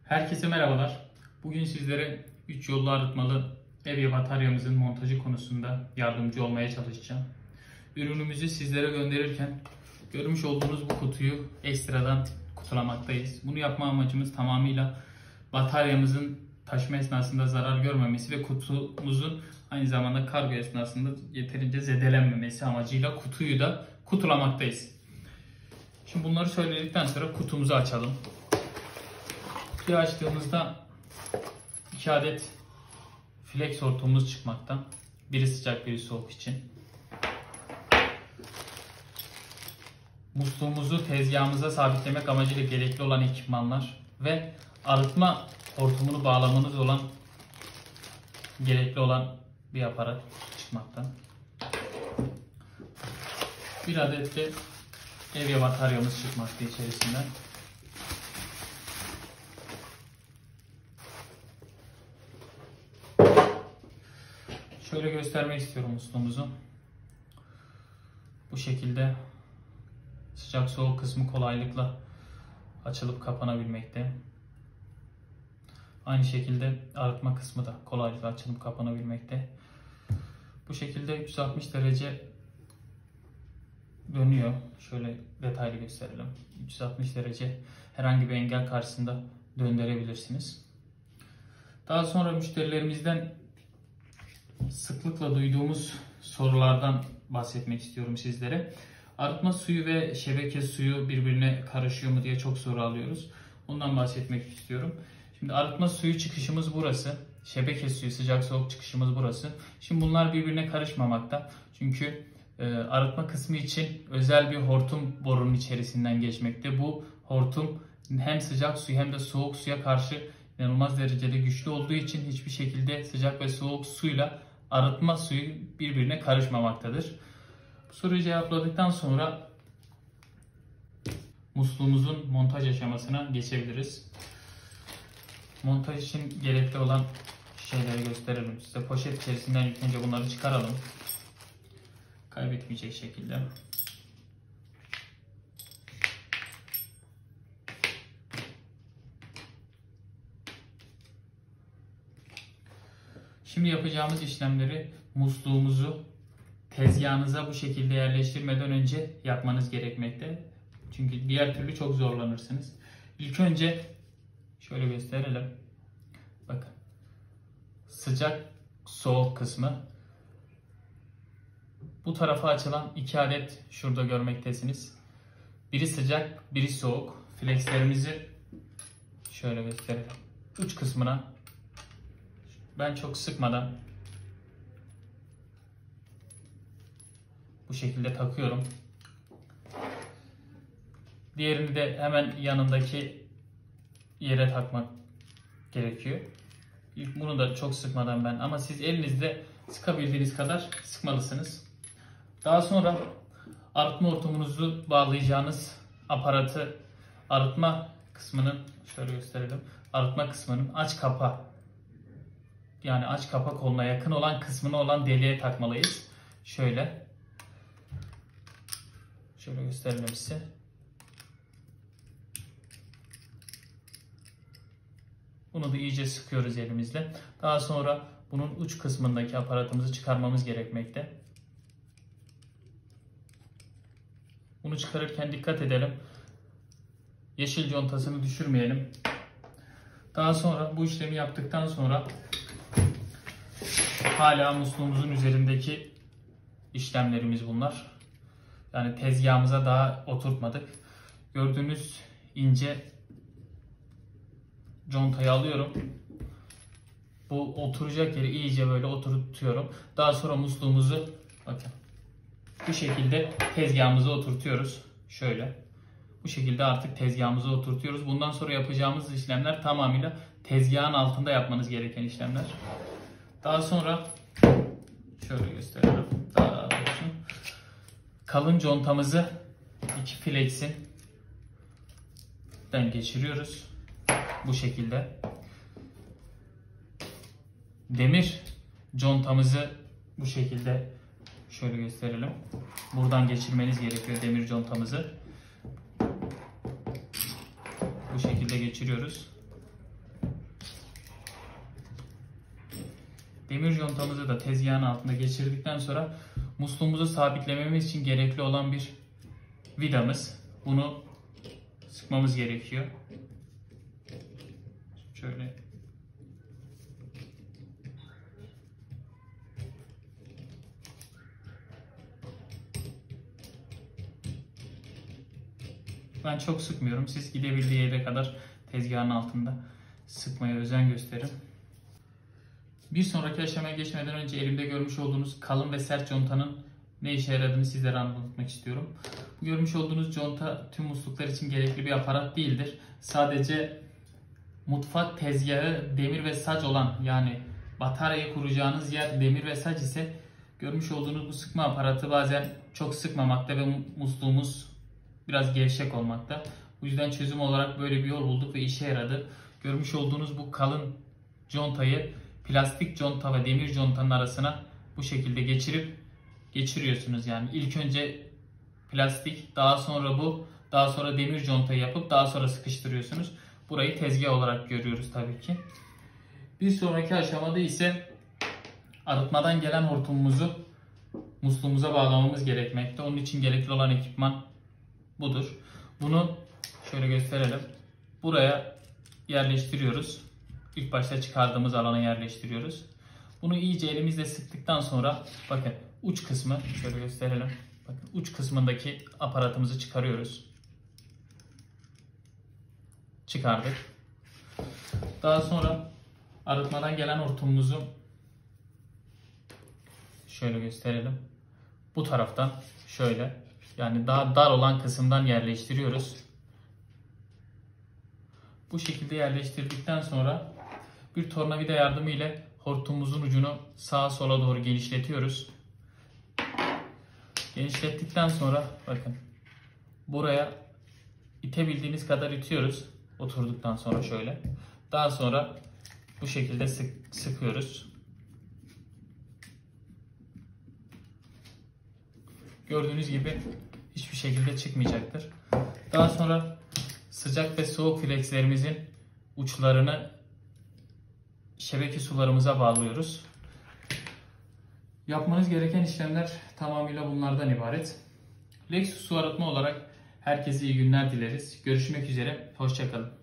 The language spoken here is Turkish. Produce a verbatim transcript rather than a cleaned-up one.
Herkese merhabalar. Bugün sizlere üç yollu arıtmalı Evya bataryamızın montajı konusunda yardımcı olmaya çalışacağım. Ürünümüzü sizlere gönderirken görmüş olduğunuz bu kutuyu ekstradan kutulamaktayız. Bunu yapma amacımız tamamıyla bataryamızın taşıma esnasında zarar görmemesi ve kutumuzun aynı zamanda kargo esnasında yeterince zedelenmemesi amacıyla kutuyu da kutulamaktayız. Şimdi bunları söyledikten sonra kutumuzu açalım. Kutuyu açtığımızda iki adet flex hortumumuz çıkmakta. Biri sıcak, biri soğuk için. Musluğumuzu tezgahımıza sabitlemek amacıyla gerekli olan ekipmanlar ve arıtma hortumunu bağlamanız olan gerekli olan bir aparat çıkmakta. Bir adet de Evya bataryamız çıkmakta içerisinden. Şöyle göstermek istiyorum musluğumuzu. Bu şekilde sıcak soğuk kısmı kolaylıkla açılıp kapanabilmekte. Aynı şekilde arıtma kısmı da kolaylıkla açılıp kapanabilmekte. Bu şekilde üç yüz altmış derece dönüyor. Şöyle detaylı gösterelim. üç yüz altmış derece herhangi bir engel karşısında döndürebilirsiniz. Daha sonra müşterilerimizden sıklıkla duyduğumuz sorulardan bahsetmek istiyorum sizlere. Arıtma suyu ve şebeke suyu birbirine karışıyor mu diye çok soru alıyoruz. Ondan bahsetmek istiyorum. Şimdi arıtma suyu çıkışımız burası. Şebeke suyu sıcak soğuk çıkışımız burası. Şimdi bunlar birbirine karışmamakta. Çünkü e, arıtma kısmı için özel bir hortum borunun içerisinden geçmekte. Bu hortum hem sıcak suyu hem de soğuk suya karşı inanılmaz derecede güçlü olduğu için hiçbir şekilde sıcak ve soğuk suyla arıtma suyu birbirine karışmamaktadır. Bu soruyu cevapladıktan sonra musluğumuzun montaj aşamasına geçebiliriz. Montaj için gerekli olan şeyleri gösterelim size. Poşet içerisinden ilk önce bunları çıkaralım. Kaybetmeyecek şekilde. Şimdi yapacağımız işlemleri musluğumuzu tezgahınıza bu şekilde yerleştirmeden önce yapmanız gerekmekte. Çünkü diğer türlü çok zorlanırsınız. İlk önce şöyle gösterelim. Bakın. Sıcak soğuk kısmı. Bu tarafa açılan iki adet şurada görmektesiniz. Biri sıcak, biri soğuk. Flexlerimizi şöyle gösterelim. Uç kısmına ben çok sıkmadan bu şekilde takıyorum. Diğerini de hemen yanındaki yere takmak gerekiyor. Bunu da çok sıkmadan ben ama siz elinizde sıkabildiğiniz kadar sıkmalısınız. Daha sonra arıtma hortumunuzu bağlayacağınız aparatı arıtma kısmının şöyle gösterelim. Arıtma kısmının aç kapa yani aç kapa koluna yakın olan kısmına olan deliğe takmalıyız. Şöyle. Şöyle gösterelim size. Bunu da iyice sıkıyoruz elimizle. Daha sonra bunun uç kısmındaki aparatımızı çıkarmamız gerekmekte. Bunu çıkarırken dikkat edelim. Yeşil contasını düşürmeyelim. Daha sonra bu işlemi yaptıktan sonra hala musluğumuzun üzerindeki işlemlerimiz bunlar. Yani tezgahımıza daha oturtmadık. Gördüğünüz ince contayı alıyorum. Bu oturacak yeri iyice böyle oturtuyorum. Daha sonra musluğumuzu bakın bu şekilde tezgahımıza oturtuyoruz. Şöyle. Bu şekilde artık tezgahımıza oturtuyoruz. Bundan sonra yapacağımız işlemler tamamıyla tezgahın altında yapmanız gereken işlemler. Daha sonra şöyle gösterelim. Daha olsun. Kalın contamızı iki flex'in den geçiriyoruz. Bu şekilde. Demir contamızı bu şekilde şöyle gösterelim. Buradan geçirmeniz gerekiyor demir contamızı. Bu şekilde geçiriyoruz. demir contamızı da tezgahın altında geçirdikten sonra musluğumuzu sabitlememiz için gerekli olan bir vidamız. Bunu sıkmamız gerekiyor. Şöyle. Ben çok sıkmıyorum. Siz gidebildiği yere kadar tezgahın altında sıkmaya özen gösterin. Bir sonraki aşamaya geçmeden önce elimde görmüş olduğunuz kalın ve sert contanın ne işe yaradığını sizlere anlatmak istiyorum. Bu görmüş olduğunuz conta tüm musluklar için gerekli bir aparat değildir. Sadece mutfak tezgahı demir ve saç olan, yani bataryayı kuracağınız yer demir ve saç ise görmüş olduğunuz bu sıkma aparatı bazen çok sıkmamakta ve musluğumuz biraz gevşek olmakta. Bu yüzden çözüm olarak böyle bir yol bulduk ve işe yaradı. Görmüş olduğunuz bu kalın contayı plastik conta ve demir contanın arasına bu şekilde geçirip geçiriyorsunuz. Yani ilk önce plastik, daha sonra bu, daha sonra demir contayı yapıp daha sonra sıkıştırıyorsunuz. Burayı tezgah olarak görüyoruz tabii ki. Bir sonraki aşamada ise arıtmadan gelen hortumumuzu musluğumuza bağlamamız gerekmekte. Onun için gerekli olan ekipman budur. Bunu şöyle gösterelim. Buraya yerleştiriyoruz. İlk başta çıkardığımız alana yerleştiriyoruz. Bunu iyice elimizle sıktıktan sonra bakın uç kısmı şöyle gösterelim. Bakın uç kısmındaki aparatımızı çıkarıyoruz. Çıkardık. Daha sonra arıtmadan gelen hortumumuzu şöyle gösterelim. Bu taraftan şöyle, yani daha dar olan kısımdan yerleştiriyoruz. Bu şekilde yerleştirdikten sonra bir tornavida yardımı ile hortumumuzun ucunu sağa sola doğru genişletiyoruz. Genişlettikten sonra bakın buraya itebildiğiniz kadar itiyoruz. Oturduktan sonra şöyle. Daha sonra bu şekilde sık, sıkıyoruz. Gördüğünüz gibi hiçbir şekilde çıkmayacaktır. Daha sonra sıcak ve soğuk flexlerimizin uçlarını şebeke sularımıza bağlıyoruz. Yapmanız gereken işlemler tamamıyla bunlardan ibaret. Lexus su arıtma olarak herkese iyi günler dileriz. Görüşmek üzere, hoşça kalın.